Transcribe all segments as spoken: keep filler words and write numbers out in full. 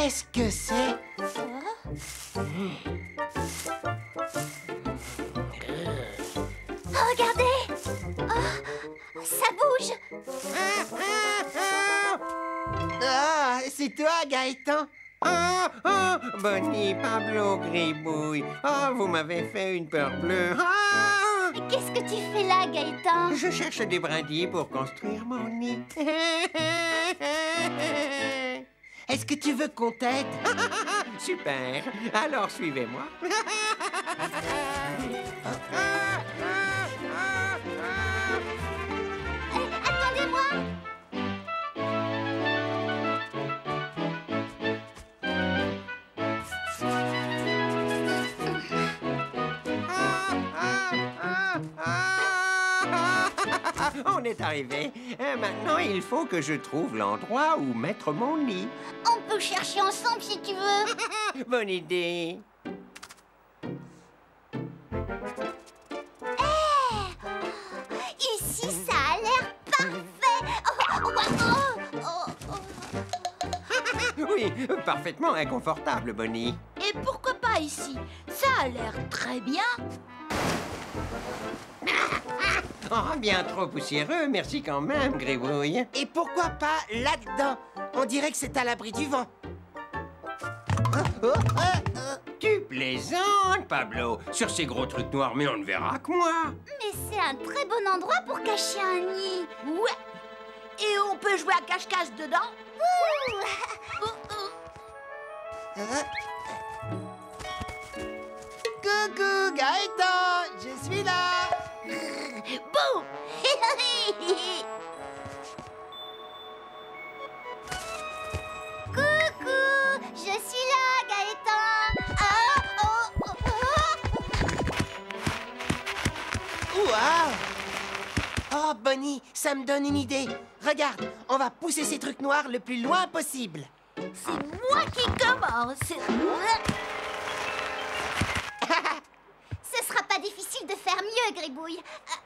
Qu'est-ce que c'est? Oh, regardez! Oh, ça bouge! Ah, c'est toi, Gaëtan? Ah, ah, Bonnie, Pablo, Gribouille. Ah, vous m'avez fait une peur bleue. Ah, Qu'est-ce que tu fais là, Gaëtan? je cherche des brindilles pour construire mon nid. Est-ce que tu veux qu'on t'aide? Super. Alors, suivez-moi. Eh, attendez-moi! On est arrivé. Euh, Maintenant, il faut que je trouve l'endroit où mettre mon nid. On peut chercher ensemble si tu veux. Bonne idée. Ici, ça a l'air parfait. Oh, oh, oh, oh, oh. Oui, parfaitement inconfortable, Bonnie. Et pourquoi pas ici? Ça a l'air très bien. Oh, bien trop poussiéreux, merci quand même, Gribouille. Et pourquoi pas là-dedans? On dirait que c'est à l'abri du vent. Oh, oh, oh, oh. Tu plaisantes, Pablo. Sur ces gros trucs noirs, mais on ne verra que moi. Mais c'est un très bon endroit pour cacher un nid. Ouais. Et on peut jouer à cache-cache dedans? Ouh. Euh. Coucou, Gaëtan, je suis là. Boum! Coucou, je suis là, Gaëtan. Ah, oh, oh, oh. Waouh! Oh, Bonnie, ça me donne une idée. Regarde, on va pousser ces trucs noirs le plus loin possible. C'est moi qui commence. Ce sera pas difficile de faire mieux, Gribouille.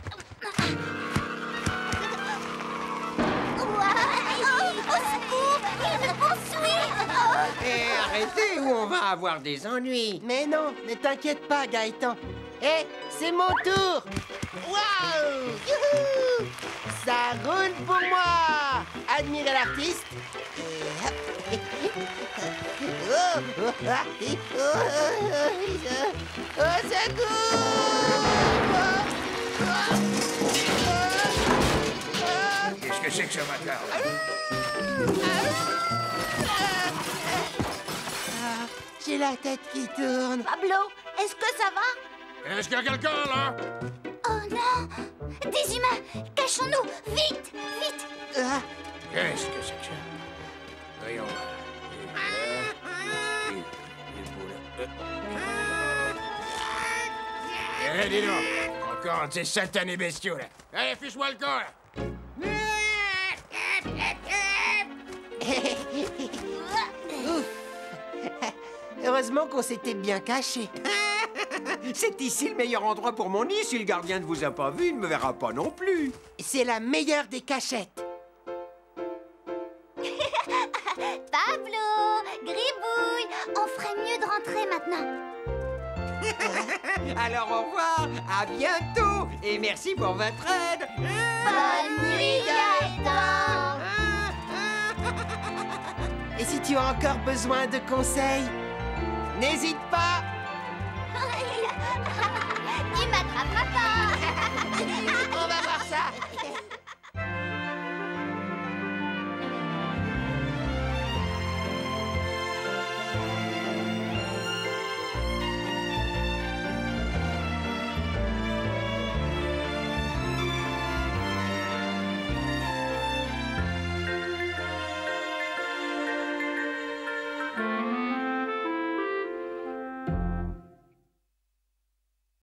Ouah, oh, au secours, il me poursuit. Oh. Et arrêtez ou on va avoir des ennuis. Mais non, ne t'inquiète pas, Gaëtan. Hé, c'est mon tour. Waouh! Youhou! Ça roule pour moi. Admirez l'artiste. Et hop. Oh, oh, ah, oh, oh, oh, au secours! Qu'est-ce que c'est que ce bâtard? J'ai la tête qui tourne. Pablo, est-ce que ça va? Est-ce qu'il y a quelqu'un, là? Oh non! Des humains! Cachons-nous! Vite! Vite! Ah, Qu'est-ce que c'est que ça? Voyons. Eh, dis donc! Encore un de ces satanés bestiaux, là! Allez, fiche-moi le camp, là! ouf. Heureusement qu'on s'était bien caché. C'est ici le meilleur endroit pour mon nid. Si le gardien ne vous a pas vu, il ne me verra pas non plus. C'est la meilleure des cachettes. Pablo! Gribouille! On ferait mieux de rentrer maintenant. Alors au revoir, à bientôt et merci pour votre aide. Bonne nuit, Gaëtan! Et si tu as encore besoin de conseils, n'hésite pas